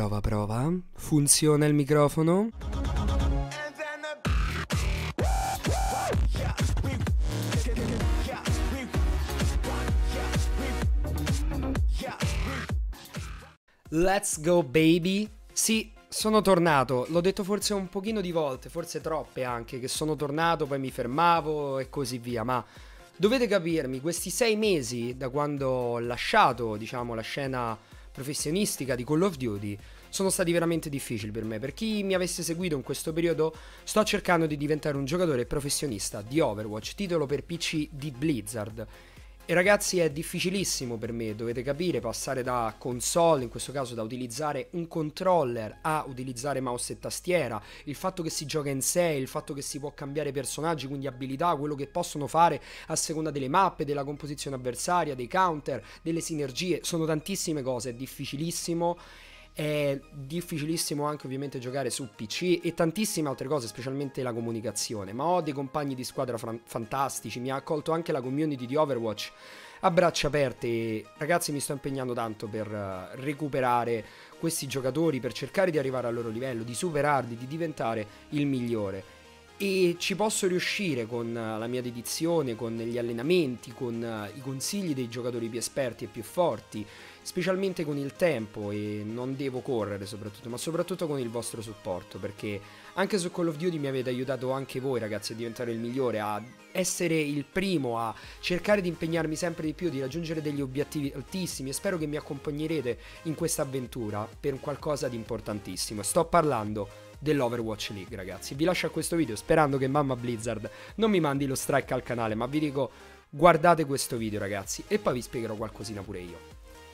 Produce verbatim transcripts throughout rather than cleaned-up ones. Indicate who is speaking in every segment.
Speaker 1: Prova, prova. Funziona il microfono? Let's go baby. Sì, sono tornato. L'ho detto forse un pochino di volte, forse troppe anche, che sono tornato, poi mi fermavo e così via, ma dovete capirmi, questi sei mesi da quando ho lasciato, diciamo, la scena professionistica di Call of Duty sono stati veramente difficili per me. Per chi mi avesse seguito in questo periodo, sto cercando di diventare un giocatore professionista di Overwatch, titolo per P C di Blizzard. E ragazzi, è difficilissimo per me, dovete capire, passare da console, in questo caso da utilizzare un controller, a utilizzare mouse e tastiera, il fatto che si gioca in sei, il fatto che si può cambiare personaggi, quindi abilità, quello che possono fare a seconda delle mappe, della composizione avversaria, dei counter, delle sinergie, sono tantissime cose, è difficilissimo. È difficilissimo anche ovviamente giocare su P C e tantissime altre cose, specialmente la comunicazione, ma ho dei compagni di squadra fantastici, mi ha accolto anche la community di Overwatch a braccia aperte e ragazzi mi sto impegnando tanto per recuperare questi giocatori, per cercare di arrivare al loro livello, di superarli, di diventare il migliore. E ci posso riuscire con la mia dedizione, con gli allenamenti, con i consigli dei giocatori più esperti e più forti, specialmente con il tempo, e non devo correre soprattutto, ma soprattutto con il vostro supporto, perché anche su Call of Duty mi avete aiutato anche voi ragazzi a diventare il migliore, a essere il primo, a cercare di impegnarmi sempre di più, di raggiungere degli obiettivi altissimi, e spero che mi accompagnerete in questa avventura per qualcosa di importantissimo. Sto parlando dell'Overwatch League ragazzi. Vi lascio a questo video sperando che mamma Blizzard non mi mandi lo strike al canale, ma vi dico guardate questo video ragazzi e poi vi spiegherò qualcosina pure io.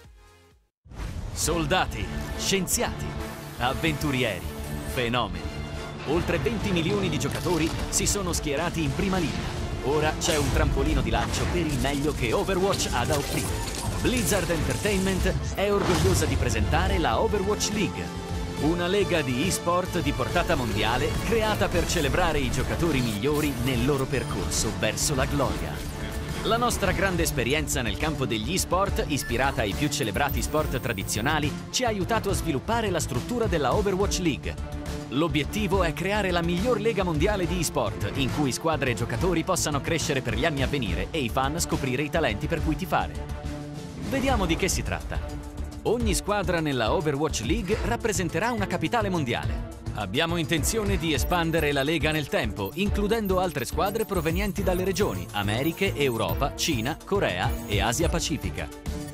Speaker 2: Soldati, scienziati, avventurieri, fenomeni. Oltre venti milioni di giocatori si sono schierati in prima linea. Ora c'è un trampolino di lancio per il meglio che Overwatch ha da offrire. Blizzard Entertainment è orgogliosa di presentare la Overwatch League, una lega di e-sport di portata mondiale creata per celebrare i giocatori migliori nel loro percorso verso la gloria. La nostra grande esperienza nel campo degli e-sport, ispirata ai più celebrati sport tradizionali, ci ha aiutato a sviluppare la struttura della Overwatch League. L'obiettivo è creare la miglior lega mondiale di e-sport, in cui squadre e giocatori possano crescere per gli anni a venire e i fan scoprire i talenti per cui tifare. Vediamo di che si tratta. Ogni squadra nella Overwatch League rappresenterà una capitale mondiale. Abbiamo intenzione di espandere la lega nel tempo, includendo altre squadre provenienti dalle regioni Americhe, Europa, Cina, Corea e Asia Pacifica.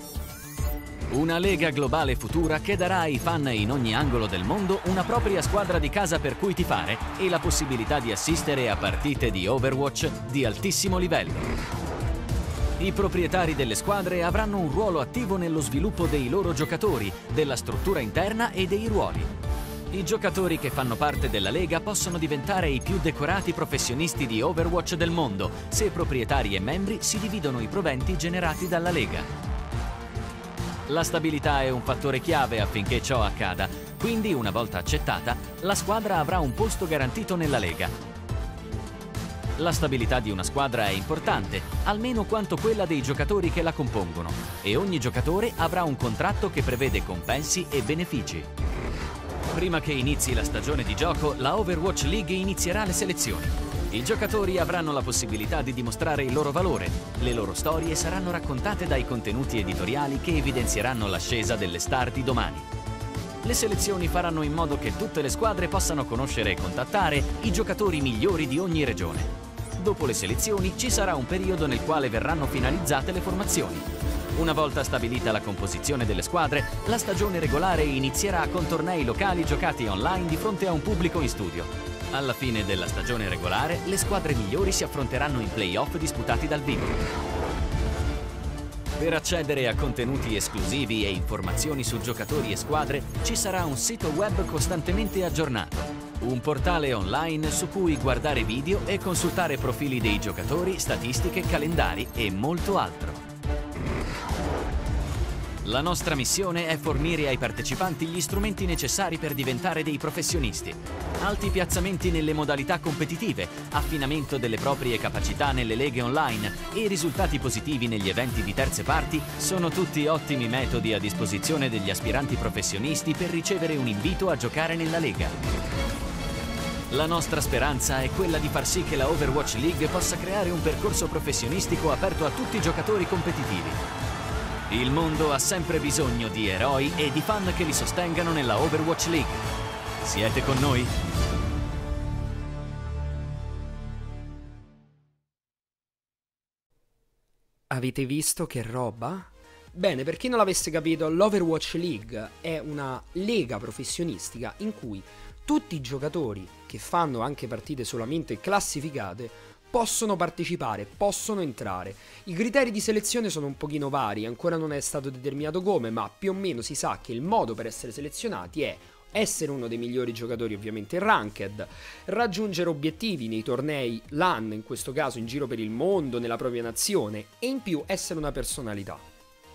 Speaker 2: Una lega globale futura che darà ai fan in ogni angolo del mondo una propria squadra di casa per cui tifare e la possibilità di assistere a partite di Overwatch di altissimo livello. I proprietari delle squadre avranno un ruolo attivo nello sviluppo dei loro giocatori, della struttura interna e dei ruoli. I giocatori che fanno parte della Lega possono diventare i più decorati professionisti di Overwatch del mondo, se proprietari e membri si dividono i proventi generati dalla Lega. La stabilità è un fattore chiave affinché ciò accada, quindi una volta accettata, la squadra avrà un posto garantito nella Lega. La stabilità di una squadra è importante, almeno quanto quella dei giocatori che la compongono, e ogni giocatore avrà un contratto che prevede compensi e benefici. Prima che inizi la stagione di gioco, la Overwatch League inizierà le selezioni. I giocatori avranno la possibilità di dimostrare il loro valore. Le loro storie saranno raccontate dai contenuti editoriali che evidenzieranno l'ascesa delle star di domani. Le selezioni faranno in modo che tutte le squadre possano conoscere e contattare i giocatori migliori di ogni regione. Dopo le selezioni ci sarà un periodo nel quale verranno finalizzate le formazioni. Una volta stabilita la composizione delle squadre, la stagione regolare inizierà con tornei locali giocati online di fronte a un pubblico in studio. Alla fine della stagione regolare, le squadre migliori si affronteranno in play-off disputati dal vivo. Per accedere a contenuti esclusivi e informazioni su giocatori e squadre, ci sarà un sito web costantemente aggiornato. Un portale online su cui guardare video e consultare profili dei giocatori, statistiche, calendari e molto altro. La nostra missione è fornire ai partecipanti gli strumenti necessari per diventare dei professionisti. Alti piazzamenti nelle modalità competitive, affinamento delle proprie capacità nelle leghe online e risultati positivi negli eventi di terze parti sono tutti ottimi metodi a disposizione degli aspiranti professionisti per ricevere un invito a giocare nella lega. La nostra speranza è quella di far sì che la Overwatch League possa creare un percorso professionistico aperto a tutti i giocatori competitivi. Il mondo ha sempre bisogno di eroi e di fan che li sostengano nella Overwatch League. Siete con noi?
Speaker 1: Avete visto che roba? Bene, per chi non l'avesse capito, l'Overwatch League è una lega professionistica in cui tutti i giocatori che fanno anche partite solamente classificate possono partecipare, possono entrare. I criteri di selezione sono un pochino vari, ancora non è stato determinato come, ma più o meno si sa che il modo per essere selezionati è essere uno dei migliori giocatori ovviamente in ranked, raggiungere obiettivi nei tornei LAN, in questo caso in giro per il mondo, nella propria nazione, e in più essere una personalità.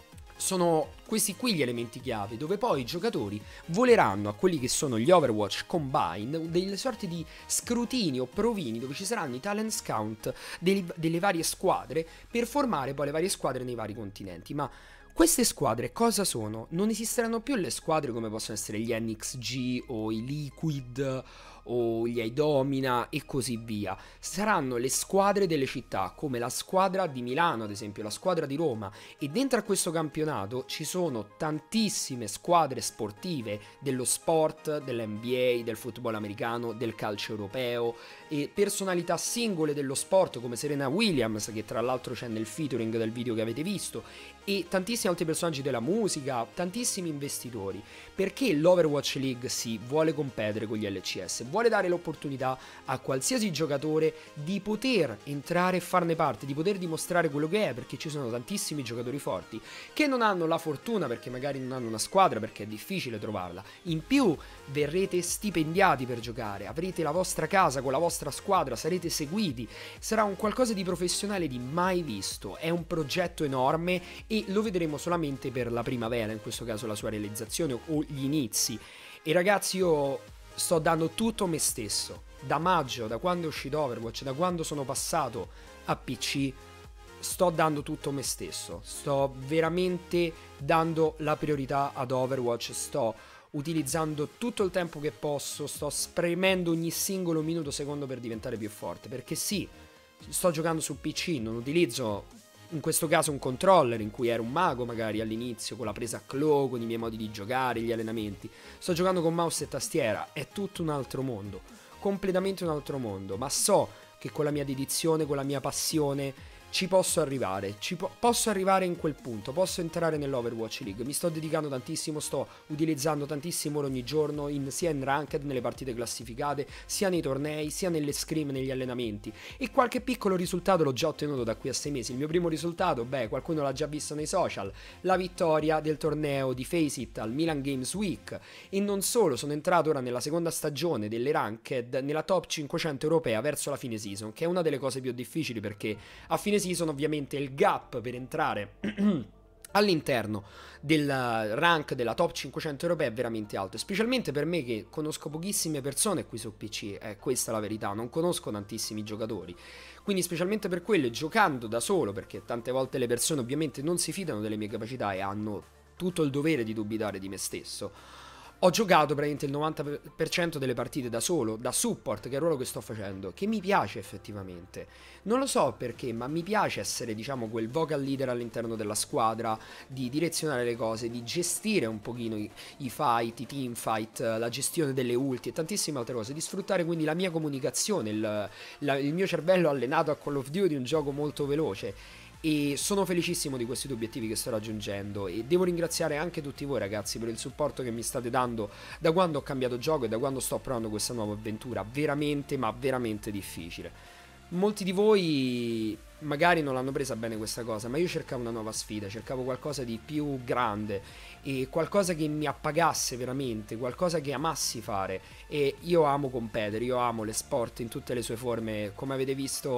Speaker 1: Sono questi qui gli elementi chiave, dove poi i giocatori voleranno a quelli che sono gli Overwatch Combine, delle sorte di scrutini o provini dove ci saranno i talent scout delle, delle varie squadre per formare poi le varie squadre nei vari continenti. Ma queste squadre cosa sono? Non esisteranno più le squadre come possono essere gli N X G o i Liquid o gli Idomina e così via. Saranno le squadre delle città, come la squadra di Milano ad esempio, la squadra di Roma, e dentro a questo campionato ci sono tantissime squadre sportive dello sport, dell'N B A, del football americano, del calcio europeo, e personalità singole dello sport come Serena Williams, che tra l'altro c'è nel featuring del video che avete visto, e tantissimi altri personaggi della musica, tantissimi investitori. Perché l'Overwatch League si vuole competere con gli L C S, vuole dare l'opportunità a qualsiasi giocatore di poter entrare e farne parte, di poter dimostrare quello che è, perché ci sono tantissimi giocatori forti che non hanno la fortuna perché magari non hanno una squadra, perché è difficile trovarla. In più verrete stipendiati per giocare, avrete la vostra casa con la vostra squadra, sarete seguiti, sarà un qualcosa di professionale di mai visto, è un progetto enorme e lo vedremo solamente per la primavera, in questo caso la sua realizzazione o gli inizi. E ragazzi, io sto dando tutto me stesso, da maggio, da quando è uscito Overwatch, da quando sono passato a P C, sto dando tutto me stesso, sto veramente dando la priorità ad Overwatch, sto utilizzando tutto il tempo che posso, sto spremendo ogni singolo minuto secondo per diventare più forte, perché sì, sto giocando su P C, non utilizzo in questo caso un controller in cui ero un mago magari all'inizio con la presa a claw, con i miei modi di giocare, gli allenamenti. Sto giocando con mouse e tastiera, è tutto un altro mondo, completamente un altro mondo, ma so che con la mia dedizione, con la mia passione ci posso arrivare, ci po- posso arrivare in quel punto, posso entrare nell'Overwatch League, mi sto dedicando tantissimo, sto utilizzando tantissimo ogni giorno, in, sia in ranked, nelle partite classificate, sia nei tornei, sia nelle scrim, negli allenamenti, e qualche piccolo risultato l'ho già ottenuto da qui a sei mesi. Il mio primo risultato, beh, qualcuno l'ha già visto nei social, la vittoria del torneo di Faceit al Milan Games Week, e non solo, sono entrato ora nella seconda stagione delle ranked, nella top cinquecento europea verso la fine season, che è una delle cose più difficili perché a fine season ovviamente il gap per entrare all'interno del rank della top cinquecento europea è veramente alto, specialmente per me che conosco pochissime persone qui su P C, è questa la verità, non conosco tantissimi giocatori, quindi specialmente per quelle, giocando da solo, perché tante volte le persone ovviamente non si fidano delle mie capacità e hanno tutto il dovere di dubitare di me stesso. Ho giocato praticamente il novanta per cento delle partite da solo, da support, che è il ruolo che sto facendo, che mi piace effettivamente. Non lo so perché, ma mi piace essere, diciamo, quel vocal leader all'interno della squadra, di direzionare le cose, di gestire un pochino i, i fight, i team fight, la gestione delle ulti e tantissime altre cose, di sfruttare quindi la mia comunicazione, il, la, il mio cervello allenato a Call of Duty, un gioco molto veloce. E sono felicissimo di questi due obiettivi che sto raggiungendo e devo ringraziare anche tutti voi ragazzi per il supporto che mi state dando da quando ho cambiato gioco e da quando sto provando questa nuova avventura veramente ma veramente difficile. Molti di voi magari non l'hanno presa bene questa cosa, ma io cercavo una nuova sfida, cercavo qualcosa di più grande e qualcosa che mi appagasse veramente, qualcosa che amassi fare, e io amo competere, io amo le sport in tutte le sue forme, come avete visto.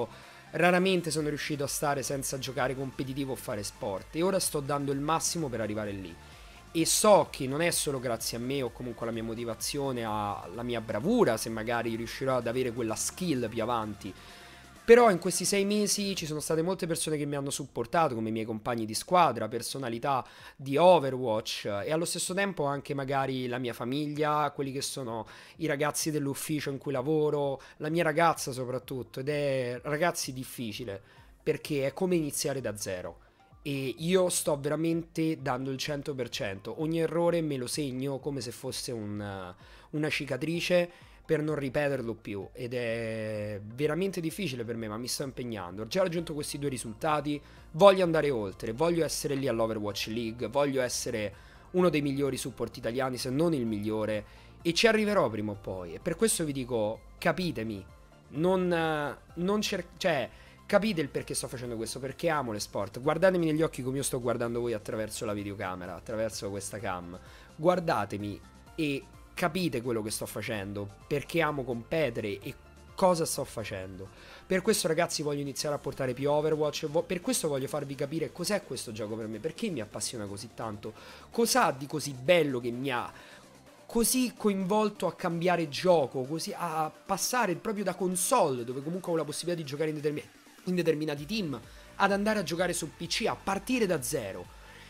Speaker 1: raramente sono riuscito a stare senza giocare competitivo o fare sport, e ora sto dando il massimo per arrivare lì. E so che non è solo grazie a me o comunque alla mia motivazione, alla mia bravura, se magari riuscirò ad avere quella skill più avanti. Però in questi sei mesi ci sono state molte persone che mi hanno supportato, come i miei compagni di squadra, personalità di Overwatch, e allo stesso tempo anche magari la mia famiglia, quelli che sono i ragazzi dell'ufficio in cui lavoro, la mia ragazza soprattutto. Ed è, ragazzi, difficile, perché è come iniziare da zero. E io sto veramente dando il cento per cento. Ogni errore me lo segno come se fosse un, una cicatrice, per non ripeterlo più, ed è veramente difficile per me, ma mi sto impegnando. Ho già raggiunto questi due risultati, voglio andare oltre, voglio essere lì all'Overwatch League, voglio essere uno dei migliori support italiani, se non il migliore, e ci arriverò prima o poi. E per questo vi dico, capitemi, non, non cer- cioè, capite il perché sto facendo questo, perché amo le sport. Guardatemi negli occhi come io sto guardando voi attraverso la videocamera, attraverso questa cam. Guardatemi e capite quello che sto facendo, perché amo competere e cosa sto facendo. Per questo, ragazzi, voglio iniziare a portare più Overwatch, per questo voglio farvi capire cos'è questo gioco per me, perché mi appassiona così tanto, cos'ha di così bello che mi ha così coinvolto a cambiare gioco, così a passare proprio da console, dove comunque ho la possibilità di giocare in, determin- in determinati team, ad andare a giocare su P C, a partire da zero.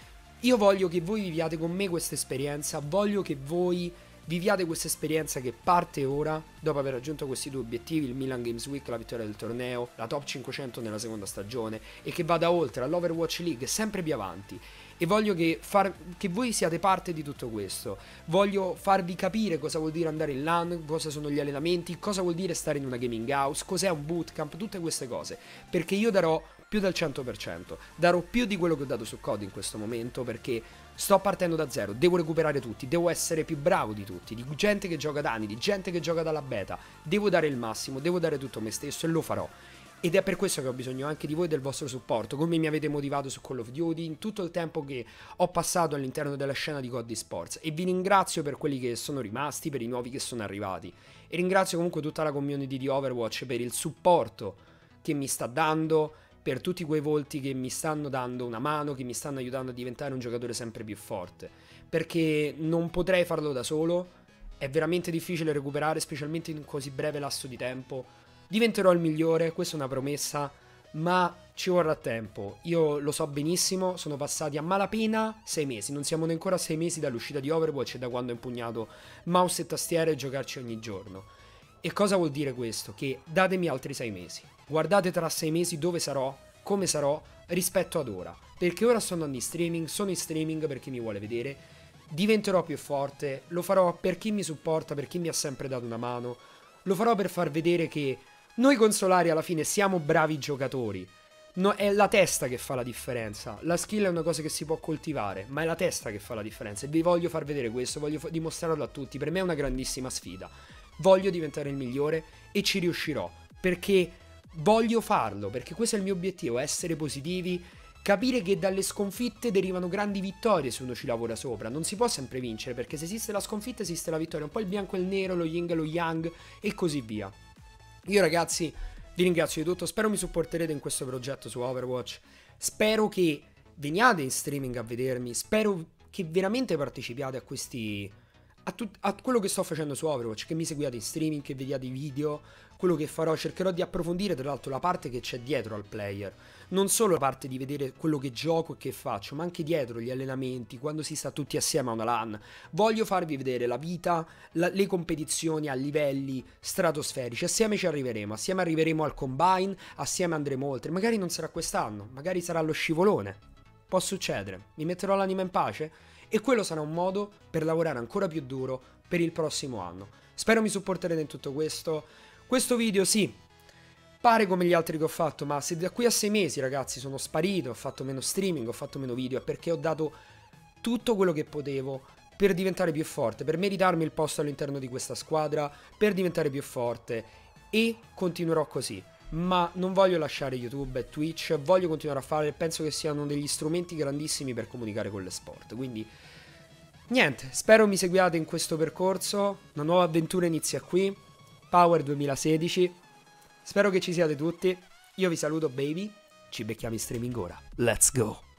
Speaker 1: Io voglio che voi viviate con me questa esperienza, voglio che voi viviate questa esperienza che parte ora, dopo aver raggiunto questi due obiettivi, il Milan Games Week, la vittoria del torneo, la top cinquecento nella seconda stagione, e che vada oltre all'Overwatch League, sempre più avanti. E voglio che, far, che voi siate parte di tutto questo. Voglio farvi capire cosa vuol dire andare in LAN, cosa sono gli allenamenti, cosa vuol dire stare in una gaming house, cos'è un bootcamp, tutte queste cose. Perché io darò più del cento per cento, darò più di quello che ho dato su C O D in questo momento, perché sto partendo da zero, devo recuperare tutti, devo essere più bravo di tutti, di gente che gioca da anni, di gente che gioca dalla beta. Devo dare il massimo, devo dare tutto me stesso, e lo farò. Ed è per questo che ho bisogno anche di voi e del vostro supporto, come mi avete motivato su Call of Duty in tutto il tempo che ho passato all'interno della scena di C O D Esports. E vi ringrazio per quelli che sono rimasti, per i nuovi che sono arrivati. E ringrazio comunque tutta la community di Overwatch per il supporto che mi sta dando, per tutti quei volti che mi stanno dando una mano, che mi stanno aiutando a diventare un giocatore sempre più forte. Perché non potrei farlo da solo, è veramente difficile recuperare, specialmente in un così breve lasso di tempo. Diventerò il migliore, questa è una promessa, ma ci vorrà tempo. Io lo so benissimo, sono passati a malapena sei mesi, non siamo ancora a sei mesi dall'uscita di Overwatch e da quando ho impugnato mouse e tastiere e giocarci ogni giorno. E cosa vuol dire questo? Che datemi altri sei mesi. Guardate tra sei mesi dove sarò, come sarò, rispetto ad ora. Perché ora sto andando in streaming, sono in streaming per chi mi vuole vedere, diventerò più forte, lo farò per chi mi supporta, per chi mi ha sempre dato una mano, lo farò per far vedere che noi consolari alla fine siamo bravi giocatori. No, è la testa che fa la differenza. La skill è una cosa che si può coltivare, ma è la testa che fa la differenza. E vi voglio far vedere questo, voglio dimostrarlo a tutti. Per me è una grandissima sfida. Voglio diventare il migliore e ci riuscirò, perché voglio farlo, perché questo è il mio obiettivo, essere positivi, capire che dalle sconfitte derivano grandi vittorie se uno ci lavora sopra. Non si può sempre vincere, perché se esiste la sconfitta esiste la vittoria. Un po' il bianco e il nero, lo yin e lo yang e così via. Io, ragazzi, vi ringrazio di tutto, spero mi supporterete in questo progetto su Overwatch, spero che veniate in streaming a vedermi, spero che veramente partecipiate a questi, a, tut, a quello che sto facendo su Overwatch, che mi seguiate in streaming, che vediate i video, quello che farò. Cercherò di approfondire tra l'altro la parte che c'è dietro al player, non solo la parte di vedere quello che gioco e che faccio, ma anche dietro gli allenamenti, quando si sta tutti assieme a una LAN. Voglio farvi vedere la vita, la, le competizioni a livelli stratosferici. Assieme ci arriveremo, assieme arriveremo al Combine, assieme andremo oltre. Magari non sarà quest'anno, magari sarà lo scivolone, può succedere, mi metterò l'anima in pace e quello sarà un modo per lavorare ancora più duro per il prossimo anno. Spero mi supporterete in tutto questo. Questo video, sì, pare come gli altri che ho fatto, ma se da qui a sei mesi, ragazzi, sono sparito, ho fatto meno streaming, ho fatto meno video, è perché ho dato tutto quello che potevo per diventare più forte, per meritarmi il posto all'interno di questa squadra, per diventare più forte, e continuerò così. Ma non voglio lasciare YouTube e Twitch, voglio continuare a fare, penso che siano degli strumenti grandissimi per comunicare con le sport, quindi niente, spero mi seguiate in questo percorso, una nuova avventura inizia qui, Power duemilasedici, spero che ci siate tutti Io vi saluto baby, ci becchiamo in streaming ora. Let's go!